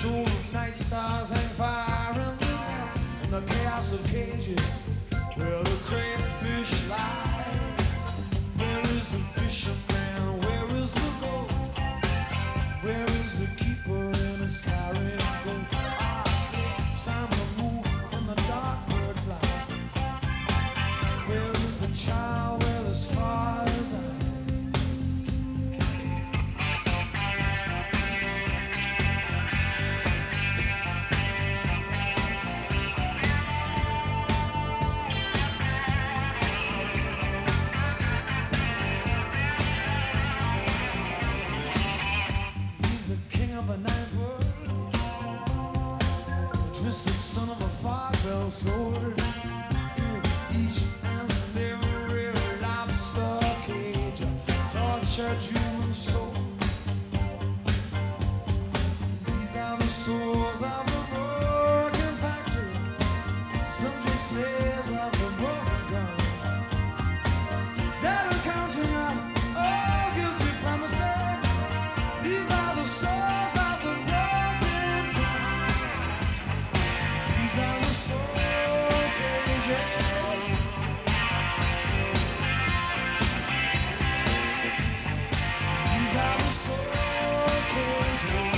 So the night stars hang fire in the nest, in the chaos of cages where the crayfish lie. Where is the fisherman? Where is the gold? Where is the keeper in his carrying gold? Time to move when the dark bird flies. Where is the child with his father's eyes? Of the ninth world, the twisted son of a five-bell's sword. In each and every lobster cage, a tortured human soul. These are the souls of the broken factories, subject slaves of the broken ground. Dead and counting up all guilty promises. These are the souls of the broken town. These are the soul cages. These are the soul cages.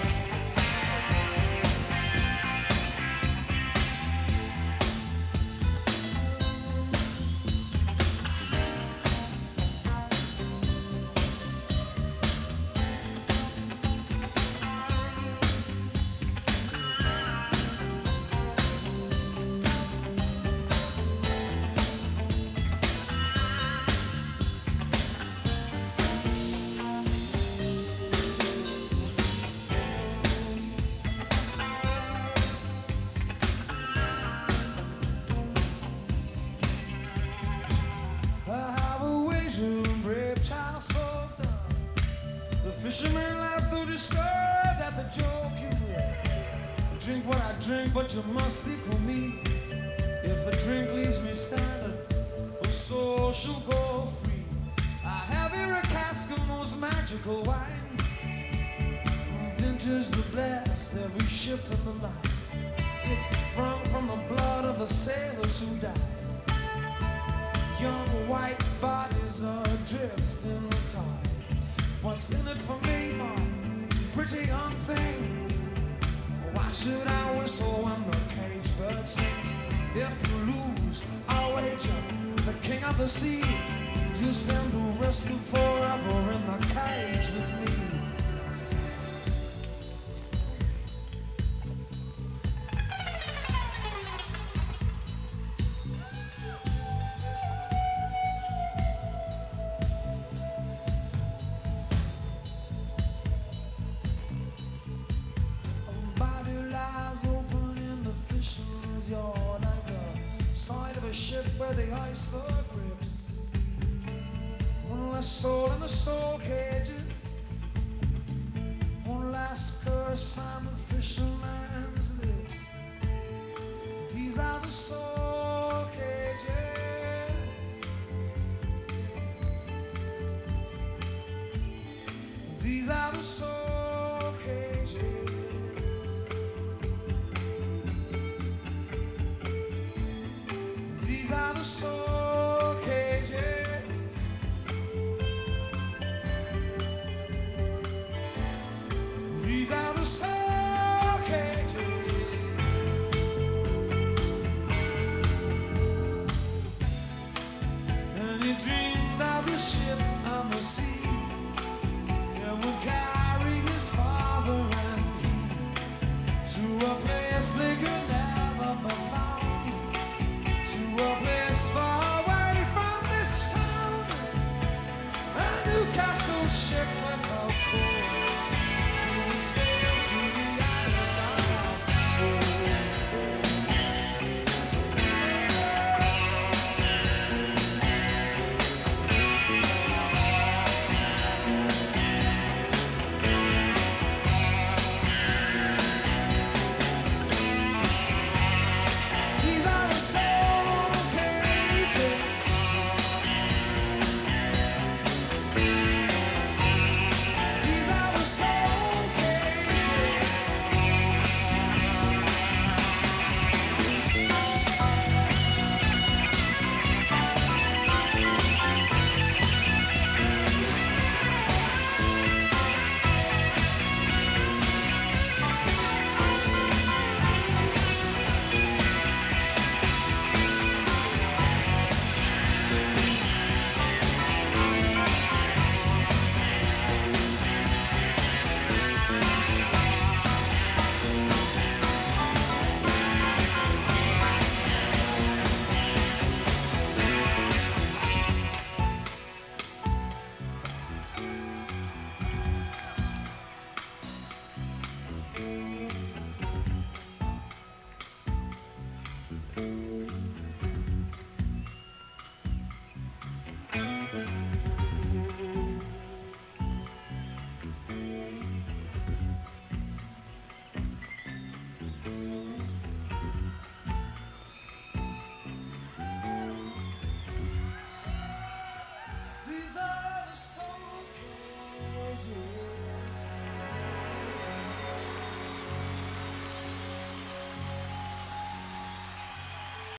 Fisherman laughed though disturbed at the joke you made. Drink what I drink, but you must equal me. If the drink leaves me standing, the soul shall go free. I have here a cask of most magical wine. Vintage the blast, every ship in the line. It's sprung from the blood of the sailors who died. Young white bodies are adrift in the tide. What's in it for me, my pretty young thing? Why should I whistle when the cage bird sings? If you lose, I'll wager the king of the sea. You spend the rest of forever in the cage with me. You're like the side of a ship where the iceberg rips. One less soul in the soul cages. One last curse on the fisherman's lips. These are the soul cages. These are the soul cages. These are the soul cages. These are the soul cages. And he dreamed of the ship on the sea. It would carry his father and he to a place they could never.